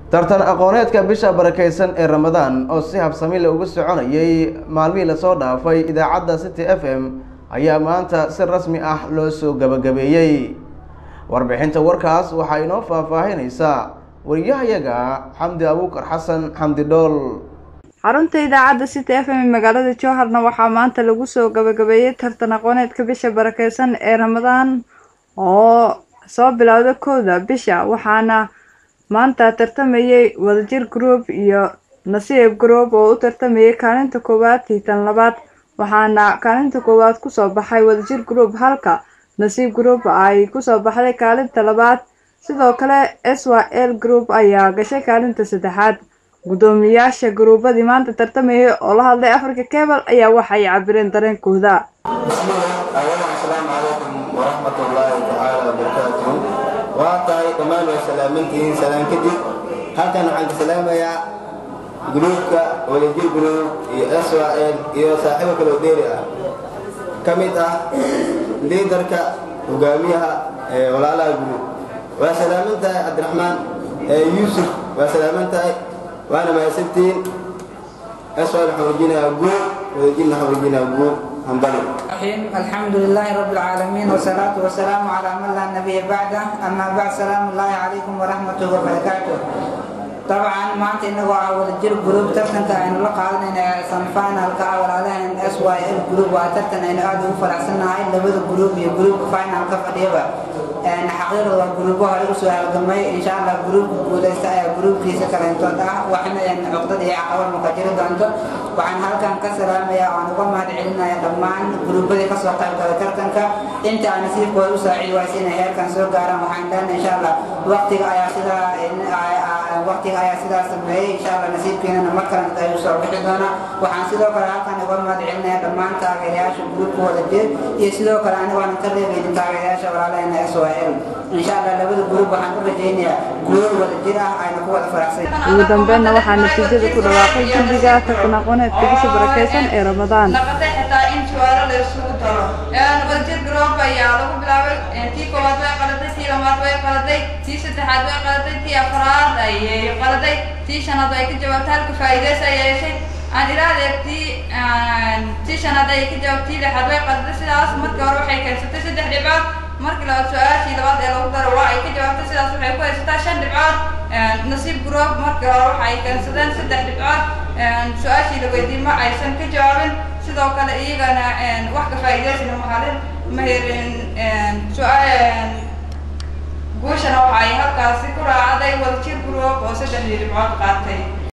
tartan aqooneedka bisha barakeysan ee Ramadaan oo si habsami leh ugu soconayay maalmihii la soo dhaafay idaacadda City FM ayaa maanta si rasmi ah loo soo gabagabeeyay. Warbixinta warkaas waxa inoo faahfaahinaysaa wariyahayaga Xamdi Abuukar Xasan Xamdi Dhool. xarunta idaacadda City FM magaalada Jowharna waxaa maanta lagu soo gabagabeeyay tartan aqooneedka bisha barakeysan ee Ramadaan oo soo bilowday 1 bisha, waxaana maanta tartamayay Wadajir Group iyo Nasiib Group oo u tartamayay kaalinta koowaad iyo tan labaad, waxaana kaalinta koowaad ku soo baxay Wadajir Group halka Nasiib Group ay ku soo baxday kaalinta labaad. sidoo kale SYL Group ayaa gashay kaalinta saddexaad. gudoomiyaasha gruubadii maanta tartamayay oo la hadlay Africa Cable ayaa waxay cabireen dareenkooda. Assalaamu calaykum waraxmatullaahi ta'ala wabarakaatuh. Waatahay dhammaan way salaamantihiin salaan kadib. Halkan waxaan ka salaamayaa gruubka Wadajir Group iyo SYL iyo saaxiibo kale oo dheeri ah ka mid ah liidarka hogaamiyaha walaalaha group. waa salaamantahay Cabdiraxmaan Yuusuf, waa salaamantahay وانا ما يسنتين اسوال حوجينا ابوه ويجينا حوجينا ابوه انبلغ. الحمد لله رب العالمين والصلاة والسلام على من لا نبي بعده. اما بعد، سلام الله عليكم ورحمته وبركاته. طبعا ما انت انه Wadajir Group tartanka aynu la qaadanayna semifinalka walaalahan SYL Group waa tartan aynu aad ugu faraxsanahay. labada group iyo groupka finalka fadhiyaba xaqiiqda gruubaha lagu soo halgamay. insha Allah groupka guuleysta ayaa groupkiisa kale intood ah waxna caqdad iyo caqabad ma ka jiri doonto. waxaan halkan ka salaamayaa oo uga mahadcelinayaa dhammaan gruubadii ka soo qayb galay tartanka. inta aan nasiibkooda u saaciid waayay inay heerkan soo gaaraan. waxaan doonayaa insha Allah waqtiga ayaa sidaas sameeyay. insha Allah nasiibkeena mar kale ay soo bixi doonaan. waxaan sidoo kale halkan uga mahadcelinayaa dhammaan taageerayaasha groupka Wadajir iyo sidoo kale aniga aan ka reebay taageerayaasha walaalaheena SYL. insha Allah labada group waxaan u rajaynayaa guul Wadajir ah ayna ku wada faraxsan. ugu dambeynna waxaa natiijada ku dhawaaqay guddiga tartan aqooneedka bisha barakeysan ee Ramadaan. naqday xitaa in su'aalo la isugu daro. Wadajir Group ayaa lagu bilaabay tii koowaad way qaladay, tii labaad way qaladay, tii saddexaad way qaladay, tii afraad ayay qaladay, tii shanaad ay ka jawaabtay halka faa'iideysa ay yeeshay. aan ilaahay tii shanaad ay ka jawaabtay, tii lixaad way qaladay. sidaas markii hore waxay keensatay 3 dhibcood. markii la su'aashii labaad ee lagu daro waa ay ka jawaabtay, sidaas waxay ku haysataa 5 dhibcood. Nasiib Group markii hore waxay keensadeen 3 dhibcood. su'aashii la weydiiyay ma aysan ka jawaabin, sidoo kale iyagana wax ka faa'iideysan ma herin. guushana waxay halkaasi ku raacday Wadajir Group oo 3 dhibcood qaatay.